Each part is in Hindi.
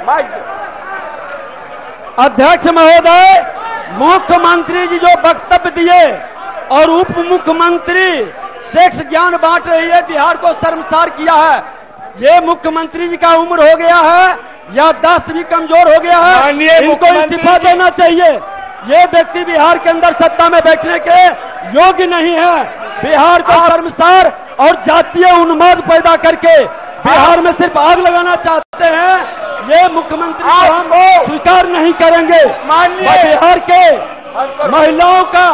अध्यक्ष महोदय, मुख्यमंत्री जी जो वक्तव्य दिए और उप मुख्यमंत्री सेक्स ज्ञान बांट रही है, बिहार को शर्मसार किया है। ये मुख्यमंत्री जी का उम्र हो गया है या दस्त भी कमजोर हो गया है, इनको इस्तीफा देना चाहिए। ये व्यक्ति बिहार के अंदर सत्ता में बैठने के योग्य नहीं है। बिहार को शर्मसार और जातीय उन्माद पैदा करके बिहार में सिर्फ आग लगाना चाहते हैं। ये मुख्यमंत्री को हम स्वीकार नहीं करेंगे। बिहार के महिलाओं का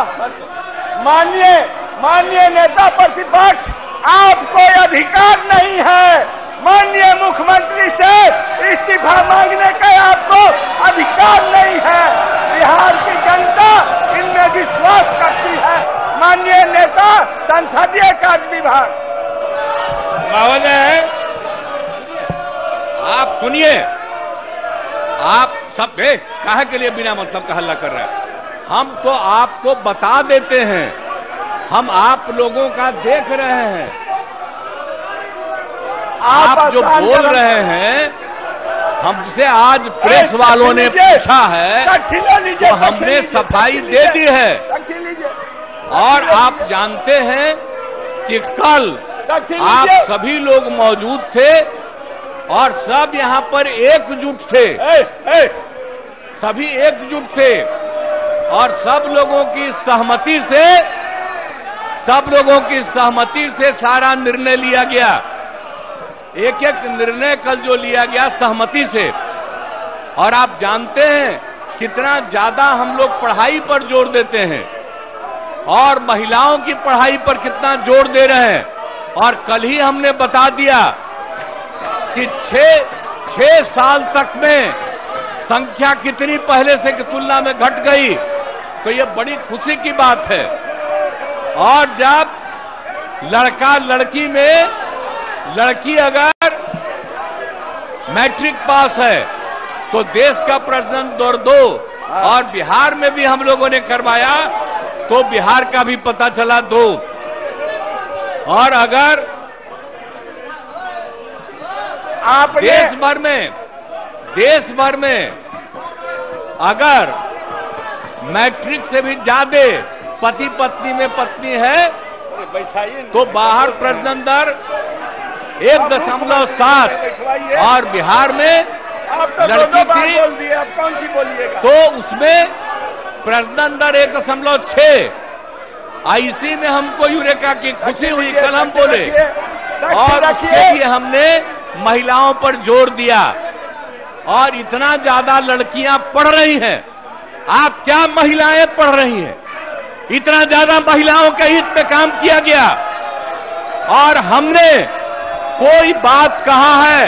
माननीय नेता प्रतिपक्ष, आप कोई अधिकार नहीं है माननीय मुख्यमंत्री से इस्तीफा मांगने का, आपको अधिकार नहीं है। बिहार की जनता इनमें विश्वास करती है। माननीय नेता संसदीय कार्य विभाग। महोदय, आप सुनिए, आप सब काहे के लिए बिना मतलब का हल्ला कर रहे हैं? हम तो आपको बता देते हैं, हम आप लोगों का देख रहे हैं। आप जो बोल रहे हैं, हमसे आज प्रेस वालों ने पूछा है तो हमने सफाई दे दी है। और आप जानते हैं कि कल आप सभी लोग मौजूद थे और सब यहाँ पर एकजुट थे, सभी एकजुट थे और सब लोगों की सहमति से सारा निर्णय लिया गया। एक एक निर्णय कल जो लिया गया सहमति से। और आप जानते हैं कितना ज्यादा हम लोग पढ़ाई पर जोर देते हैं और महिलाओं की पढ़ाई पर कितना जोर दे रहे हैं। और कल ही हमने बता दिया कि 6 साल तक में संख्या कितनी पहले से की तुलना में घट गई, तो ये बड़ी खुशी की बात है। और जब लड़का लड़की में लड़की अगर मैट्रिक पास है तो देश का प्रश्न दौर 2, और बिहार में भी हम लोगों ने करवाया तो बिहार का भी पता चला 2। और अगर आप देश भर में अगर मैट्रिक से भी ज्यादा पति पत्नी में पत्नी है तो बाहर प्रजनन दर 1.7 और बिहार में लड़की थी तो उसमें प्रजनन दर 1.6। इसी में हमको यूरेका की खुशी हुई, कल हम बोले, और उसके लिए हमने महिलाओं पर जोर दिया। और इतना ज्यादा लड़कियां पढ़ रही हैं, आप क्या महिलाएं पढ़ रही हैं, इतना ज्यादा महिलाओं के हित में काम किया गया। और हमने कोई बात कहा है,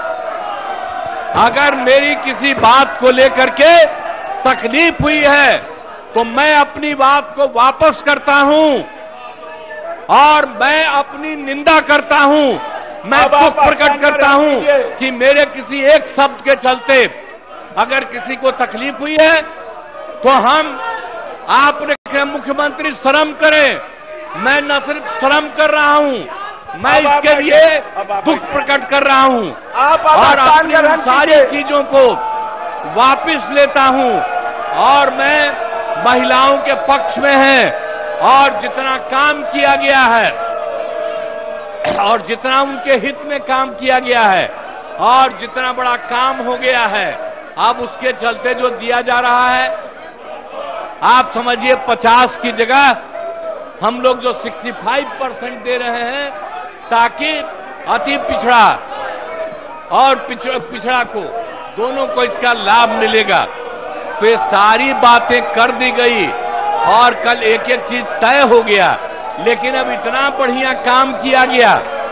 अगर मेरी किसी बात को लेकर के तकलीफ हुई है तो मैं अपनी बात को वापस करता हूं और मैं अपनी निंदा करता हूं। मैं दुख प्रकट करता हूं कि मेरे किसी एक शब्द के चलते अगर किसी को तकलीफ हुई है तो आपने कहा मुख्यमंत्री शर्म करें। मैं न सिर्फ शर्म कर रहा हूं, मैं इसके लिए दुख प्रकट कर रहा हूं और अपनी सारी चीजों को वापस लेता हूं। और मैं महिलाओं के पक्ष में है और जितना काम किया गया है और जितना उनके हित में काम किया गया है और जितना बड़ा काम हो गया है, अब उसके चलते जो दिया जा रहा है, आप समझिए 50 की जगह हम लोग जो 65% दे रहे हैं ताकि अति पिछड़ा और पिछड़ा को दोनों को इसका लाभ मिलेगा। तो ये सारी बातें कर दी गई और कल एक एक चीज तय हो गया। लेकिन अब इतना बढ़िया काम किया गया,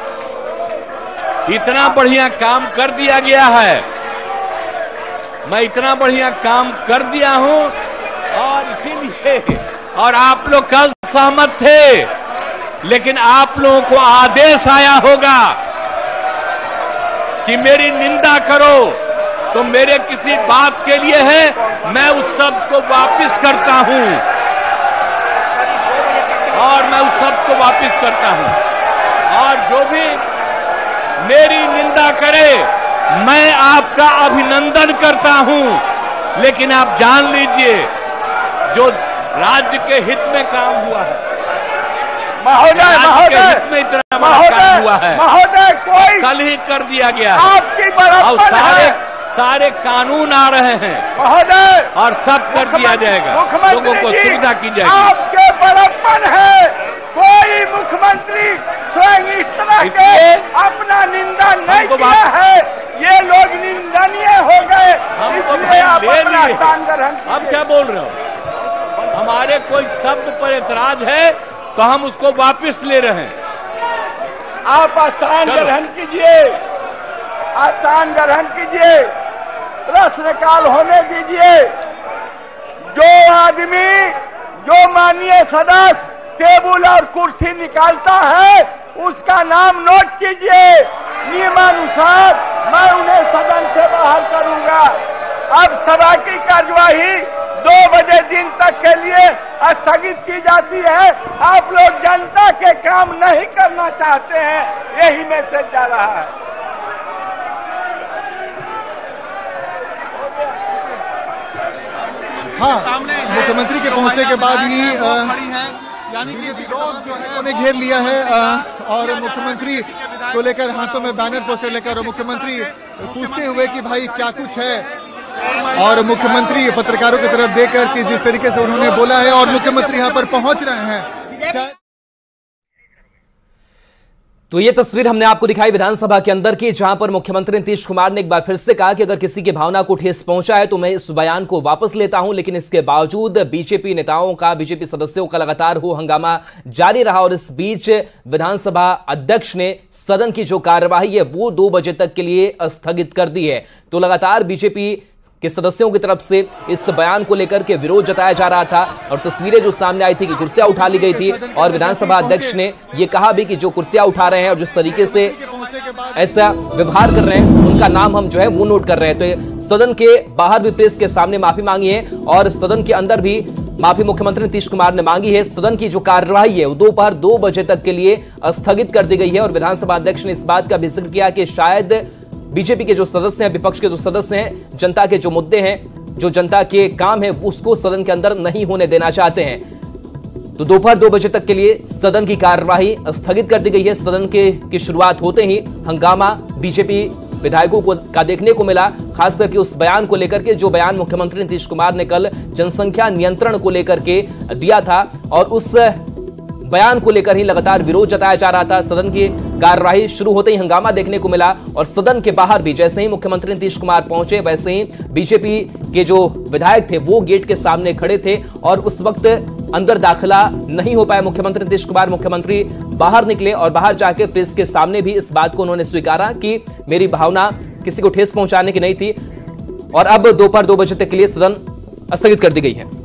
इतना बढ़िया काम कर दिया गया है, मैं इतना बढ़िया काम कर दिया हूं और इसीलिए और आप लोग कल सहमत थे, लेकिन आप लोगों को आदेश आया होगा कि मेरी निंदा करो तो मेरे किसी बात के लिए है, मैं उस शब्द को वापस करता हूं और मैं उस शब्द को वापस करता हूं। और जो भी मेरी निंदा करे मैं आपका आपका अभिनंदन करता हूं, लेकिन आप जान लीजिए जो राज्य के हित में काम हुआ है, महोदय कोई कल ही कर दिया गया है। आपकी बड़प्पन है, सारे कानून आ रहे हैं महोदय, और सब कर दिया जाएगा, लोगों को सुविधा की जाएगी। आपके बड़प्पन है, कोई मुख्यमंत्री स्वयं इस तरह के अपना निंदा नहीं किया है, ये लोग निंदनीय हो गए, इसलिए आप अपना स्थान ग्रहण कीजिए। अब क्या बोल रहे हो? हमारे कोई शब्द पर एतराज है तो हम उसको वापस ले रहे हैं। आप स्थान ग्रहण कीजिए, स्थान ग्रहण कीजिए, प्रश्नकाल होने दीजिए। जो आदमी, जो माननीय सदस्य टेबल और कुर्सी निकालता है उसका नाम नोट कीजिए, नियमानुसार मैं उन्हें सदन से बाहर करूंगा। अब सभा की कार्यवाही 2 बजे दिन तक के लिए स्थगित की जाती है। आप लोग जनता के काम नहीं करना चाहते हैं, यही मैसेज जा रहा है। हाँ, मुख्यमंत्री के पहुंचने के बाद ही बीजेपी लोग जो है उन्हें घेर लिया है और मुख्यमंत्री को लेकर हाथों में बैनर पोस्टर लेकर और मुख्यमंत्री पूछते हुए कि भाई क्या कुछ है, और मुख्यमंत्री पत्रकारों की तरफ देखकर कि जिस तरीके से उन्होंने बोला है और मुख्यमंत्री यहाँ पर पहुंच रहे हैं। तो ये तस्वीर हमने आपको दिखाई विधानसभा के अंदर की, जहां पर मुख्यमंत्री नीतीश कुमार ने एक बार फिर से कहा कि अगर किसी की भावना को ठेस पहुंचा है तो मैं इस बयान को वापस लेता हूं। लेकिन इसके बावजूद बीजेपी नेताओं का, बीजेपी सदस्यों का लगातार हो हंगामा जारी रहा और इस बीच विधानसभा अध्यक्ष ने सदन की जो कार्यवाही है वो 2 बजे तक के लिए स्थगित कर दी है। तो लगातार बीजेपी के सदस्यों की तरफ से इस बयान को लेकर के विरोध जताया जा रहा था और तस्वीरें जो सामने आई थी कि कुर्सियां उठा ली गई थी और विधानसभा अध्यक्ष ने यह कहा भी कि जो कुर्सियां उठा रहे हैं और जिस तरीके से ऐसा व्यवहार कर रहे हैं उनका नाम हम जो है वो नोट कर रहे हैं। तो सदन के बाहर भी प्रेस के सामने माफी मांगी है और सदन के अंदर भी माफी मुख्यमंत्री नीतीश कुमार ने मांगी है। सदन की जो कार्यवाही है वो दोपहर 2 बजे तक के लिए स्थगित कर दी गई है और विधानसभा अध्यक्ष ने इस बात का भी जिक्र किया कि शायद बीजेपी के जो सदस्य हैं, विपक्ष के जो सदस्य हैं, जनता के जो मुद्दे हैं, जो जनता के काम है उसको सदन के अंदर नहीं होने देना चाहते हैं। तो दोपहर 2 बजे तक के लिए सदन की कार्यवाही स्थगित कर दी गई है। सदन की शुरुआत होते ही हंगामा बीजेपी विधायकों का देखने को मिला, खास करके उस बयान को लेकर के जो बयान मुख्यमंत्री नीतीश कुमार ने कल जनसंख्या नियंत्रण को लेकर के दिया था और उस बयान को लेकर ही लगातार विरोध जताया जा रहा था। सदन की कार्यवाही शुरू होते ही हंगामा देखने को मिला और सदन के बाहर भी जैसे ही मुख्यमंत्री नीतीश कुमार पहुंचे वैसे ही बीजेपी के जो विधायक थे वो गेट के सामने खड़े थे और उस वक्त अंदर दाखिला नहीं हो पाया मुख्यमंत्री नीतीश कुमार। मुख्यमंत्री बाहर निकले और बाहर जाकर प्रेस के सामने भी इस बात को उन्होंने स्वीकारा कि मेरी भावना किसी को ठेस पहुंचाने की नहीं थी और अब दोपहर 2 बजे तक के लिए सदन स्थगित कर दी गई है।